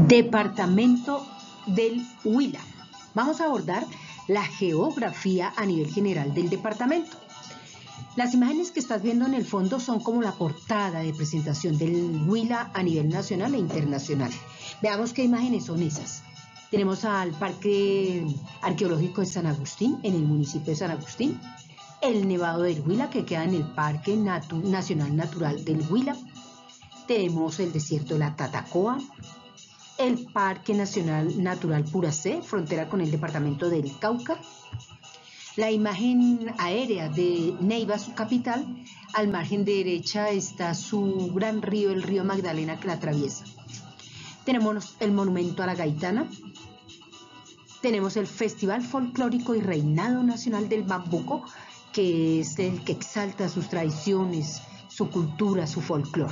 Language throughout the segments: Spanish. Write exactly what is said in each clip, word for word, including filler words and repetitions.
Departamento del Huila. Vamos a abordar la geografía a nivel general del departamento. Las imágenes que estás viendo en el fondo son como la portada de presentación del Huila a nivel nacional e internacional. Veamos qué imágenes son esas. Tenemos al Parque Arqueológico de San Agustín, en el municipio de San Agustín, el Nevado del Huila, que queda en el Parque Natu- Nacional Natural del Huila. Tenemos el desierto de la Tatacoa, el Parque Nacional Natural Puracé, frontera con el departamento del Cauca, la imagen aérea de Neiva, su capital. Al margen derecha está su gran río, el río Magdalena, que la atraviesa. Tenemos el monumento a la Gaitana, tenemos el Festival Folclórico y Reinado Nacional del Bambuco, que es el que exalta sus tradiciones, su cultura, su folclore.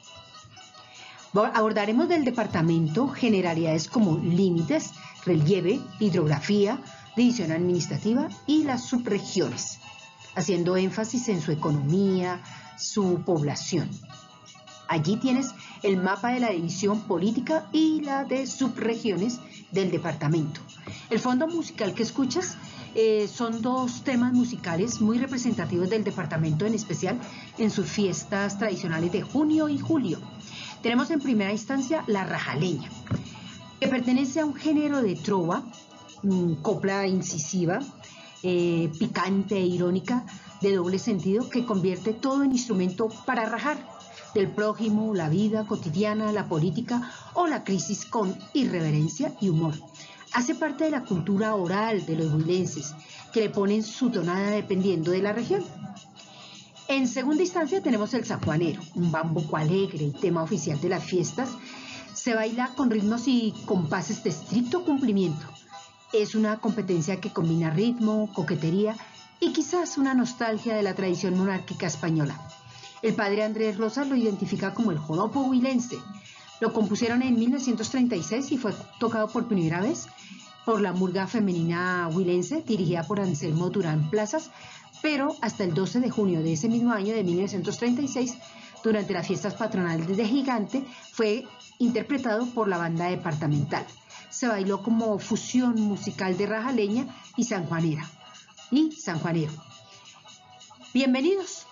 Abordaremos del departamento generalidades como límites, relieve, hidrografía, división administrativa y las subregiones, haciendo énfasis en su economía, su población. Allí tienes el mapa de la división política y la de subregiones del departamento. El fondo musical que escuchas eh, son dos temas musicales muy representativos del departamento, en especial en sus fiestas tradicionales de junio y julio. Tenemos en primera instancia la rajaleña, que pertenece a un género de trova, mmm, copla incisiva, eh, picante e irónica, de doble sentido, que convierte todo en instrumento para rajar del prójimo, la vida cotidiana, la política o la crisis con irreverencia y humor. Hace parte de la cultura oral de los huilenses, que le ponen su tonada dependiendo de la región. En segunda instancia tenemos el sanjuanero, un bambuco alegre y tema oficial de las fiestas. Se baila con ritmos y compases de estricto cumplimiento. Es una competencia que combina ritmo, coquetería y quizás una nostalgia de la tradición monárquica española. El padre Andrés Rosas lo identifica como el joropo huilense. Lo compusieron en mil novecientos treinta y seis y fue tocado por primera vez por la murga femenina huilense, dirigida por Anselmo Durán Plazas, pero hasta el doce de junio de ese mismo año de mil novecientos treinta y seis, durante las fiestas patronales de Gigante, fue interpretado por la banda departamental. Se bailó como fusión musical de rajaleña y sanjuanera y sanjuanero. Bienvenidos.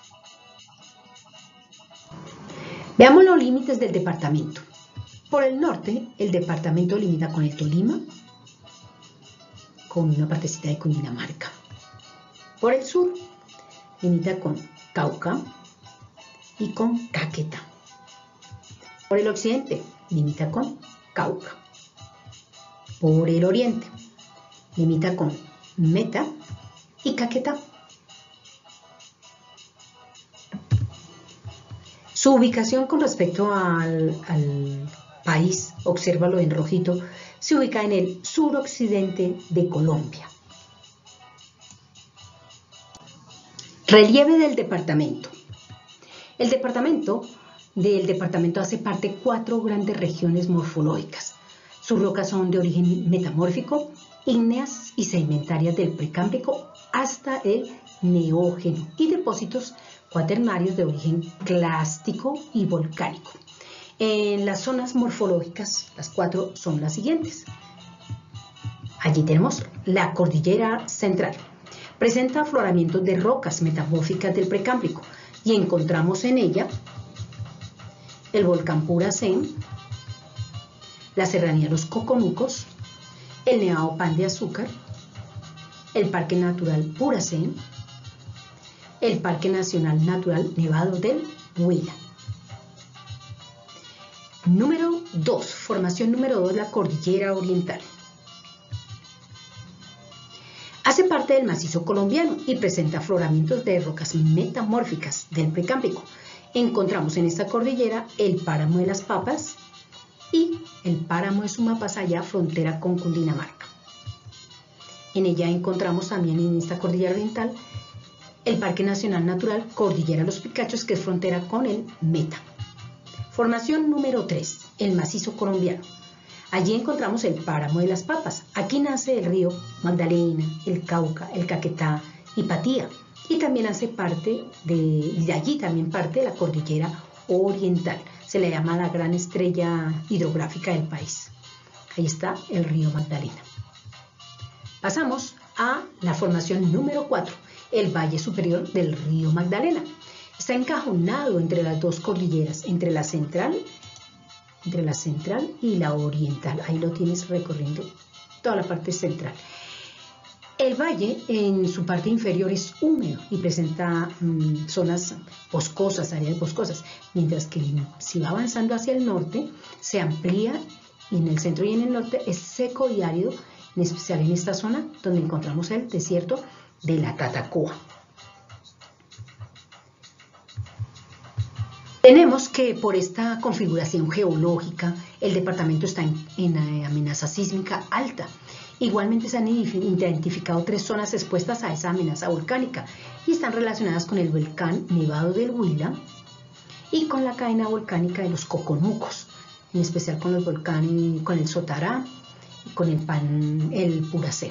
Veamos los límites del departamento. Por el norte, el departamento limita con el Tolima, con una partecita de Cundinamarca. Por el sur, limita con Cauca y con Caquetá. Por el occidente, limita con Cauca. Por el oriente, limita con Meta y Caquetá. Su ubicación con respecto al, al país, obsérvalo en rojito, se ubica en el suroccidente de Colombia. Relieve del departamento. El departamento del departamento hace parte de cuatro grandes regiones morfológicas. Sus rocas son de origen metamórfico, ígneas y sedimentarias del Precámbrico hasta el Neógeno, y depósitos cuaternarios de origen clástico y volcánico. En las zonas morfológicas, las cuatro son las siguientes. Allí tenemos la cordillera central. Presenta afloramientos de rocas metamórficas del Precámbrico y encontramos en ella el volcán Puracé, la serranía de los Coconucos, el Nevado Pan de Azúcar, el Parque Natural Puracé, el Parque Nacional Natural Nevado del Huila. Número dos, formación número dos, la cordillera oriental. Hace parte del macizo colombiano y presenta afloramientos de rocas metamórficas del Precámbrico. Encontramos en esta cordillera el páramo de las Papas y el páramo de Sumapazallá, frontera con Cundinamarca. En ella encontramos también, en esta cordillera oriental, el Parque Nacional Natural Cordillera Los Picachos, que es frontera con el Meta. Formación número tres, el macizo colombiano. Allí encontramos el páramo de las Papas. Aquí nace el río Magdalena, el Cauca, el Caquetá y Patía. Y también hace parte de, y de allí también parte de la cordillera oriental. Se le llama la gran estrella hidrográfica del país. Ahí está el río Magdalena. Pasamos a la formación número cuatro, el Valle Superior del río Magdalena. Está encajonado entre las dos cordilleras, entre la central, entre la central y la oriental. Ahí lo tienes recorriendo toda la parte central. El valle en su parte inferior es húmedo y presenta mmm, zonas boscosas, áreas boscosas, mientras que si va avanzando hacia el norte se amplía y en el centro y en el norte es seco y árido, en especial en esta zona donde encontramos el desierto de la Tatacoa. Tenemos que por esta configuración geológica el departamento está en, en amenaza sísmica alta. Igualmente se han identificado tres zonas expuestas a esa amenaza volcánica y están relacionadas con el volcán Nevado del Huila y con la cadena volcánica de los Coconucos, en especial con los volcanes, con el Sotará y con el, Pan, el Puracé.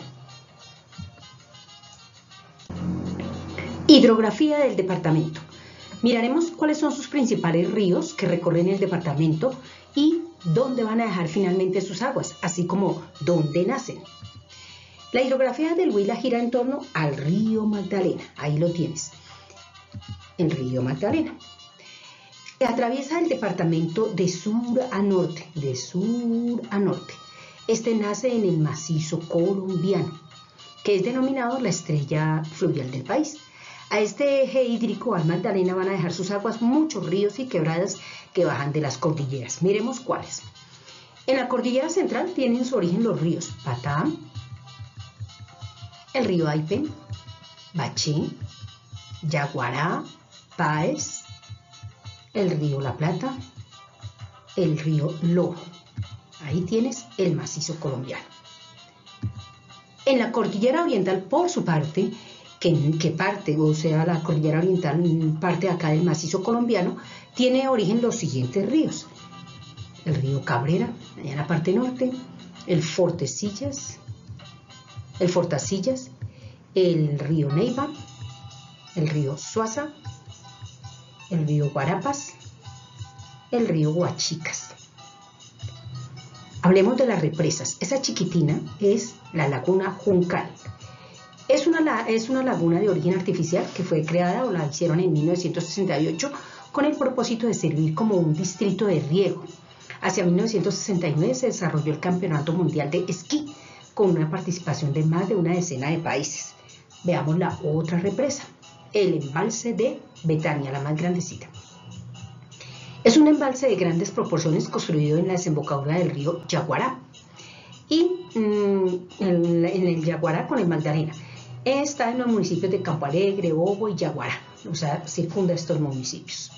Hidrografía del departamento. Miraremos cuáles son sus principales ríos que recorren el departamento y dónde van a dejar finalmente sus aguas, así como dónde nacen. La hidrografía del Huila gira en torno al río Magdalena, ahí lo tienes, el río Magdalena. Atraviesa el departamento de sur a norte, de sur a norte. Este nace en el macizo colombiano, que es denominado la estrella fluvial del país. A este eje hídrico, al Magdalena, van a dejar sus aguas muchos ríos y quebradas que bajan de las cordilleras. Miremos cuáles. En la cordillera central tienen su origen los ríos Patá, el río Aipe, Baché, Yaguará, Páez, el río La Plata, el río Lojo. Ahí tienes el macizo colombiano. En la cordillera oriental, por su parte, que, que parte, o sea, la cordillera oriental, parte acá del macizo colombiano, tiene origen los siguientes ríos. El río Cabrera, allá en la parte norte, el Fortecillas, el Fortacillas, el río Neiva, el río Suaza, el río Guarapas, el río Huachicas. Hablemos de las represas. Esa chiquitina es la laguna Juncal. Es una, es una laguna de origen artificial que fue creada o la hicieron en mil novecientos sesenta y ocho con el propósito de servir como un distrito de riego. Hacia mil novecientos sesenta y nueve se desarrolló el Campeonato Mundial de Esquí con una participación de más de una decena de países. Veamos la otra represa, el embalse de Betania, la más grandecita. Es un embalse de grandes proporciones construido en la desembocadura del río Yaguará y mmm, en, en el Yaguará con el Magdalena. Está en los municipios de Campo Alegre, Obo y Yaguará, o sea, circunda estos municipios.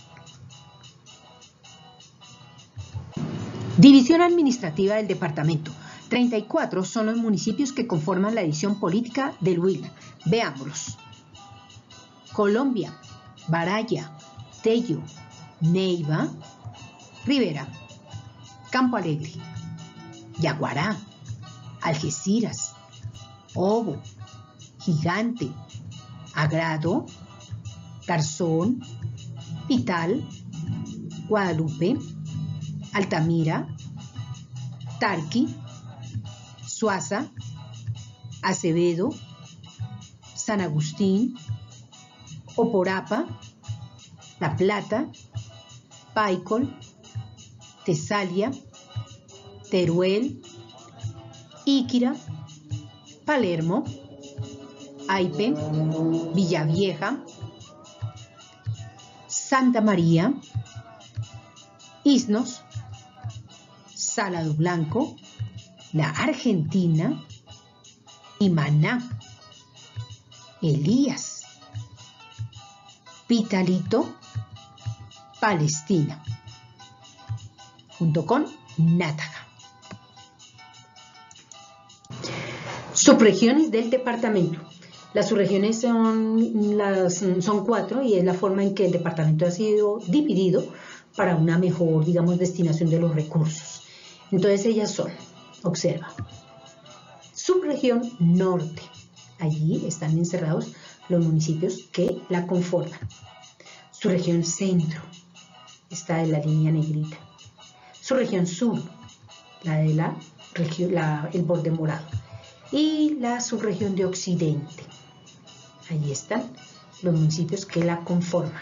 División administrativa del departamento. treinta y cuatro son los municipios que conforman la división política del Huila. Veámoslos. Colombia, Baraya, Tello, Neiva, Rivera, Campo Alegre, Yaguará, Algeciras, Obo, Gigante, Agrado, Garzón, Pital, Guadalupe, Altamira, Tarqui, Suaza, Acevedo, San Agustín, Oporapa, La Plata, Paicol, Tesalia, Teruel, Íquira, Palermo, Aipe, Villavieja, Santa María, Isnos, Salado Blanco, La Argentina y Maná, Elías, Pitalito, Palestina, junto con Nátaga. Subregiones del departamento. Las subregiones son, las, son cuatro y es la forma en que el departamento ha sido dividido para una mejor, digamos, destinación de los recursos. Entonces ellas son, observa, subregión norte. Allí están encerrados los municipios que la conforman. Subregión centro, está en la línea negrita. Subregión sur, la de la la, el borde morado, y la subregión de Occidente. Ahí están los municipios que la conforman.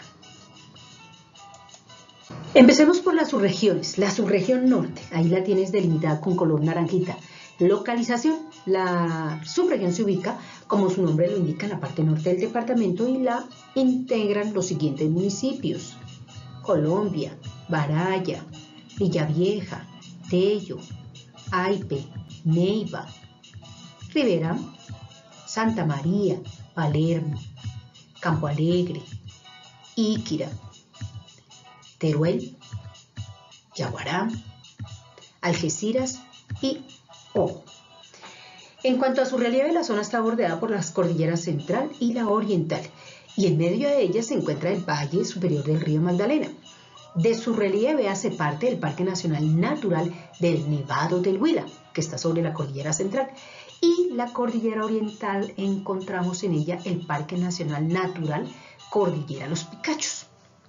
Empecemos por las subregiones. La subregión norte, ahí la tienes delimitada con color naranjita. Localización, la subregión se ubica, como su nombre lo indica, en la parte norte del departamento y la integran los siguientes municipios: Colombia, Baraya, Villavieja, Tello, Aipe, Neiva, Rivera, Santa María, Palermo, Campo Alegre, Iquira, Teruel, Yaguará, Algeciras y Ojo. En cuanto a su relieve, la zona está bordeada por las cordilleras central y la oriental, y en medio de ellas se encuentra el valle superior del río Magdalena. De su relieve hace parte el Parque Nacional Natural del Nevado del Huila, que está sobre la cordillera central, y la cordillera oriental encontramos en ella el Parque Nacional Natural Cordillera Los Picachos.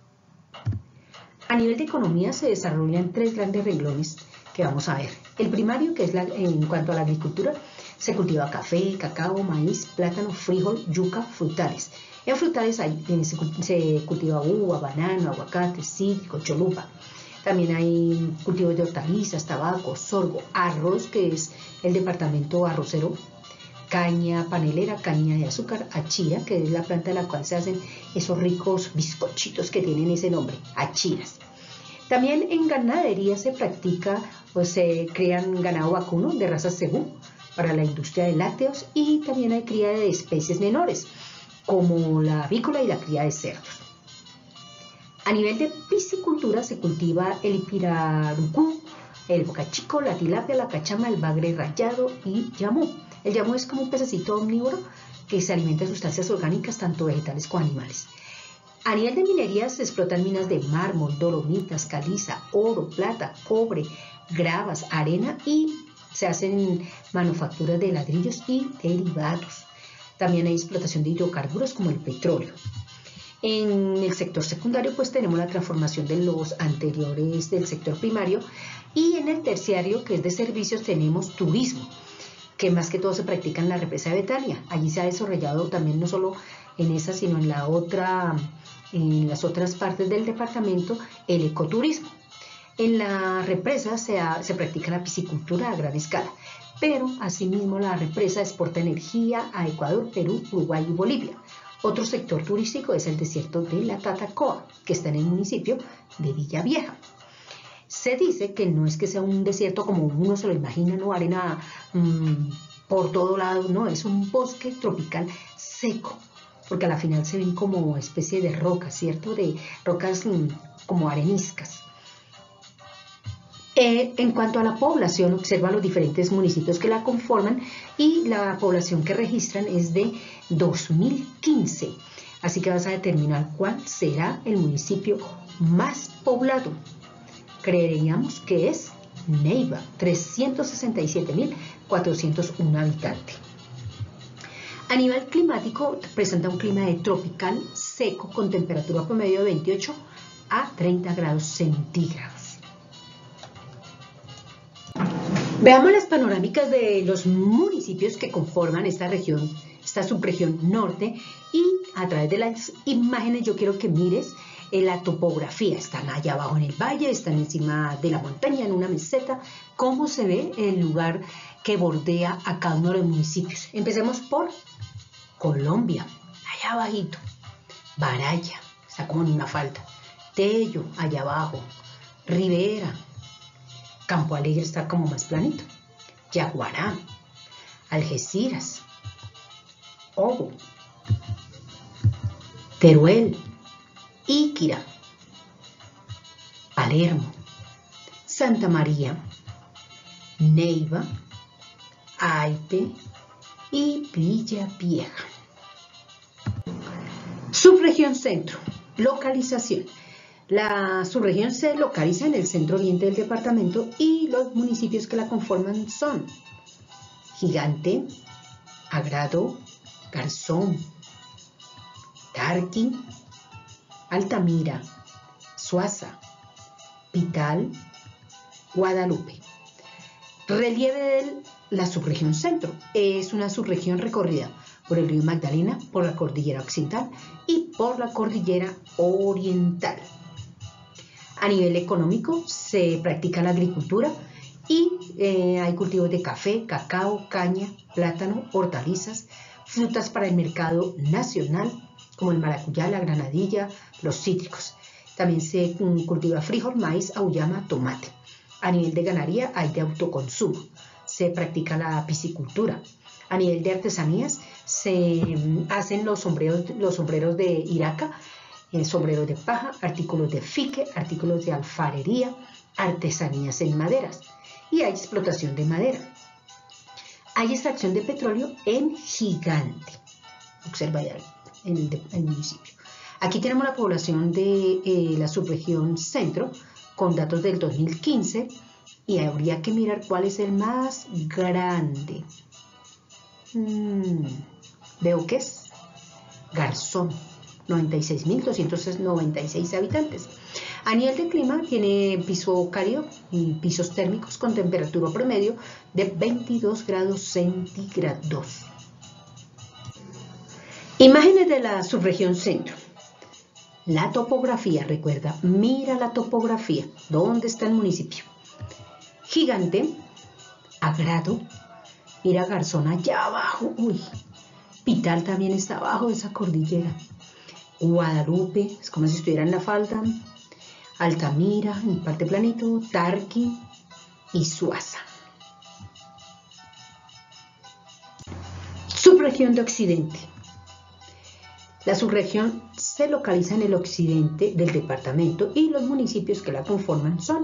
A nivel de economía se desarrollan tres grandes renglones que vamos a ver. El primario, que es la, en cuanto a la agricultura, se cultiva café, cacao, maíz, plátano, frijol, yuca, frutales. En frutales hay, se, se cultiva uva, banano, aguacate, cítrico, cholupa. También hay cultivos de hortalizas, tabaco, sorgo, arroz, que es el departamento arrocero, caña panelera, caña de azúcar, achira, que es la planta de la cual se hacen esos ricos bizcochitos que tienen ese nombre, achiras. También en ganadería se practica o se crían ganado vacuno de raza cebú para la industria de lácteos, y también hay cría de especies menores como la avícola y la cría de cerdos. A nivel de piscicultura se cultiva el pirarucú, el bocachico, la tilapia, la cachama, el bagre rayado y yamú. El yamú es como un pececito omnívoro que se alimenta de sustancias orgánicas, tanto vegetales como animales. A nivel de minería se explotan minas de mármol, dolomitas, caliza, oro, plata, cobre, gravas, arena, y se hacen manufacturas de ladrillos y derivados. También hay explotación de hidrocarburos como el petróleo. En el sector secundario pues tenemos la transformación de los anteriores del sector primario, y en el terciario, que es de servicios, tenemos turismo, que más que todo se practica en la represa de Betania. Allí se ha desarrollado también, no solo en esa, sino en la otra, en las otras partes del departamento, el ecoturismo. En la represa se, ha, se practica la piscicultura a gran escala, pero asimismo la represa exporta energía a Ecuador, Perú, Uruguay y Bolivia. Otro sector turístico es el desierto de la Tatacoa, que está en el municipio de Villavieja. Se dice que no es que sea un desierto como uno se lo imagina, no, arena mmm, por todo lado, no, es un bosque tropical seco, porque a la final se ven como especie de rocas, ¿cierto? De rocas mmm, como areniscas. Eh, en cuanto a la población, observa los diferentes municipios que la conforman, y la población que registran es de dos mil quince. Así que vas a determinar cuál será el municipio más poblado. Creeríamos que es Neiva, trescientos sesenta y siete mil cuatrocientos uno habitantes. A nivel climático, presenta un clima de tropical seco con temperatura promedio de veintiocho a treinta grados centígrados. Veamos las panorámicas de los municipios que conforman esta región, esta subregión norte, y a través de las imágenes yo quiero que mires eh, la topografía. Están allá abajo en el valle, están encima de la montaña, en una meseta. ¿Cómo se ve el lugar que bordea a cada uno de los municipios? Empecemos por Colombia, allá abajito. Baraya, está como en una falda. Tello, allá abajo. Rivera. Campo Alegre está como más planito. Yaguará, Algeciras, Obo, Teruel, Iquira, Palermo, Santa María, Neiva, Aipe y Villavieja. Subregión centro. Localización. La subregión se localiza en el centro oriente del departamento, y los municipios que la conforman son Gigante, Agrado, Garzón, Tarqui, Altamira, Suaza, Pital, Guadalupe. Relieve de la subregión centro. Es una subregión recorrida por el río Magdalena, por la cordillera occidental y por la cordillera oriental. A nivel económico se practica la agricultura y eh, hay cultivos de café, cacao, caña, plátano, hortalizas, frutas para el mercado nacional como el maracuyá, la granadilla, los cítricos. También se cultiva frijol, maíz, auyama, tomate. A nivel de ganadería hay de autoconsumo. Se practica la piscicultura. A nivel de artesanías se hacen los sombreros, los sombreros de Iraca, eh, sombreros de paja, artículos de fique, artículos de alfarería, artesanías en maderas. Y hay explotación de madera. Hay extracción de petróleo en Gigante. Observa ya el, el, el municipio. Aquí tenemos la población de eh, la subregión centro con datos del dos mil quince y habría que mirar cuál es el más grande. Hmm, veo que es Garzón, noventa y seis mil doscientos noventa y seis habitantes. A nivel de clima tiene piso cálido y pisos térmicos con temperatura promedio de veintidós grados centígrados. Imágenes de la subregión centro. La topografía, recuerda, mira la topografía. ¿Dónde está el municipio? Gigante, Agrado, mira Garzón allá abajo. Uy, Pital también está abajo de esa cordillera. Guadalupe, es como si estuviera en la falda. Altamira, en parte planito, Tarqui y Suaza. Subregión de Occidente. La subregión se localiza en el occidente del departamento y los municipios que la conforman son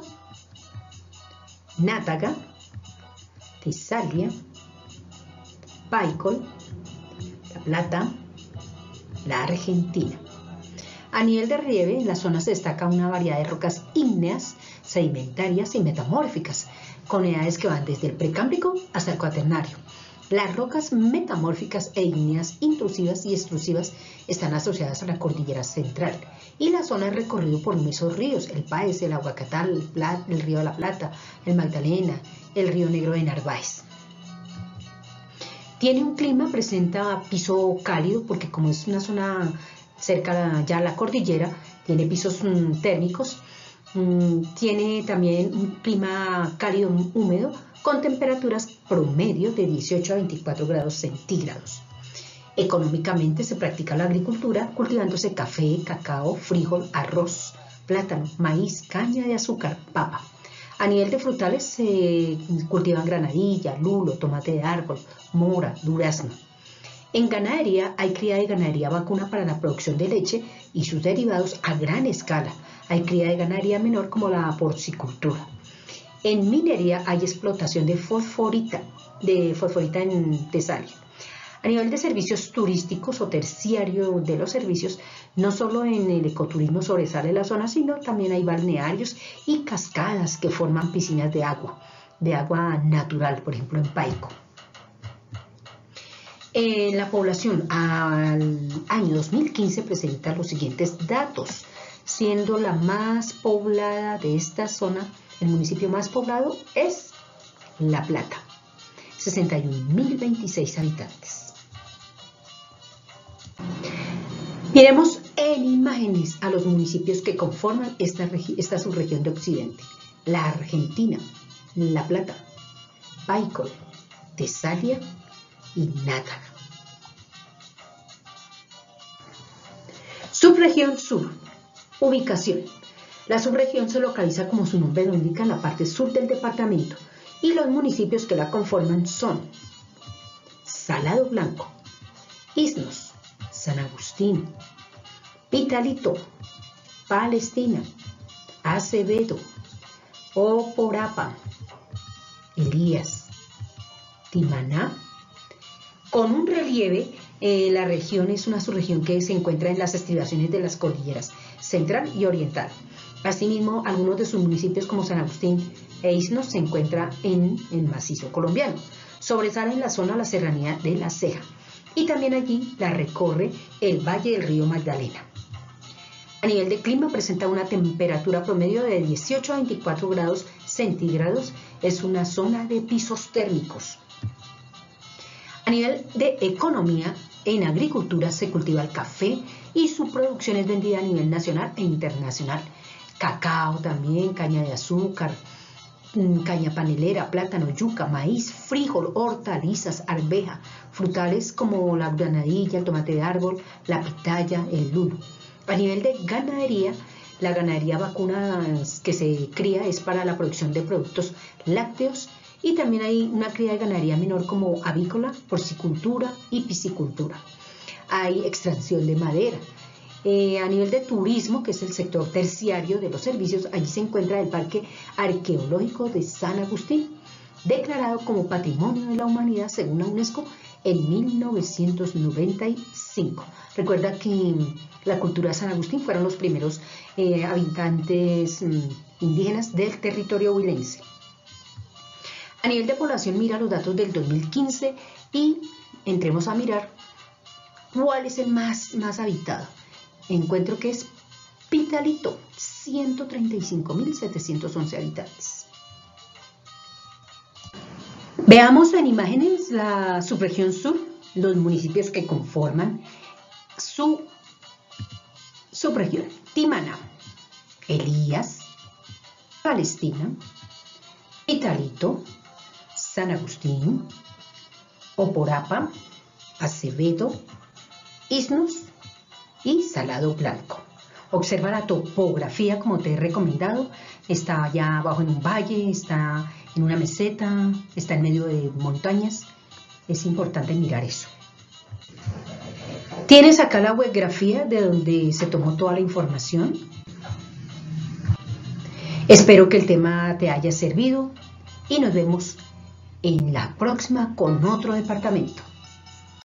Nátaga, Tesalia, Paicol, La Plata, la Argentina. A nivel de relieve, en la zona se destaca una variedad de rocas ígneas, sedimentarias y metamórficas, con edades que van desde el precámbrico hasta el cuaternario. Las rocas metamórficas e ígneas intrusivas y extrusivas están asociadas a la cordillera central y la zona es recorrido por inmensos ríos, el Páez, el Aguacatal, el, Pla- el río de la Plata, el Magdalena, el río Negro de Narváez. Tiene un clima, presenta piso cálido porque como es una zona cerca ya a la cordillera, tiene pisos mm, térmicos, mm, tiene también un clima cálido húmedo con temperaturas promedio de dieciocho a veinticuatro grados centígrados. Económicamente se practica la agricultura cultivándose café, cacao, frijol, arroz, plátano, maíz, caña de azúcar, papa. A nivel de frutales se cultivan granadilla, lulo, tomate de árbol, mora, durazno. En ganadería hay cría de ganadería vacuna para la producción de leche y sus derivados a gran escala. Hay cría de ganadería menor como la porcicultura. En minería hay explotación de fosforita, de fosforita en Tesalia. A nivel de servicios turísticos o terciario de los servicios, no solo en el ecoturismo sobresale la zona, sino también hay balnearios y cascadas que forman piscinas de agua, de agua natural, por ejemplo en Paico. Eh, la población al año dos mil quince presenta los siguientes datos, siendo la más poblada de esta zona, el municipio más poblado es La Plata, sesenta y un mil veintiséis habitantes. Miremos en imágenes a los municipios que conforman esta, esta subregión de Occidente. La Argentina, La Plata, Paicol, Tesalia y Nátaga. Subregión Sur. Ubicación. La subregión se localiza, como su nombre lo indica, en la parte sur del departamento y los municipios que la conforman son Salado Blanco, Isnos, San Agustín, Pitalito, Palestina, Acevedo, Oporapa, Elías, Timaná. Con un relieve, eh, la región es una subregión que se encuentra en las estribaciones de las cordilleras central y oriental. Asimismo, algunos de sus municipios como San Agustín e Isnos se encuentran en el macizo colombiano. Sobresale en la zona la serranía de La Ceja y también allí la recorre el valle del río Magdalena. A nivel de clima presenta una temperatura promedio de dieciocho a veinticuatro grados centígrados es una zona de pisos térmicos. A nivel de economía, en agricultura se cultiva el café y su producción es vendida a nivel nacional e internacional. Cacao también, caña de azúcar, caña panelera, plátano, yuca, maíz, frijol, hortalizas, arveja, frutales como la granadilla, el tomate de árbol, la pitaya, el lulo. A nivel de ganadería, la ganadería vacuna que se cría es para la producción de productos lácteos y también hay una cría de ganadería menor como avícola, porcicultura y piscicultura. Hay extracción de madera. Eh, a nivel de turismo, que es el sector terciario de los servicios, allí se encuentra el Parque Arqueológico de San Agustín, declarado como Patrimonio de la Humanidad según la UNESCO en mil novecientos noventa y cinco. Recuerda que la cultura de San Agustín fueron los primeros eh, habitantes mm, indígenas del territorio huilense. A nivel de población, mira los datos del dos mil quince y entremos a mirar cuál es el más, más habitado. Encuentro que es Pitalito, ciento treinta y cinco mil setecientos once habitantes. Veamos en imágenes la subregión sur, los municipios que conforman su subregión. Timaná, Elías, Palestina, Pitalito, San Agustín, Oporapa, Acevedo, Isnos y Salado Blanco. Observa la topografía como te he recomendado, está allá abajo en un valle, está en una meseta, está en medio de montañas, es importante mirar eso. Tienes acá la webgrafía de donde se tomó toda la información. Espero que el tema te haya servido y nos vemos en la próxima con otro departamento.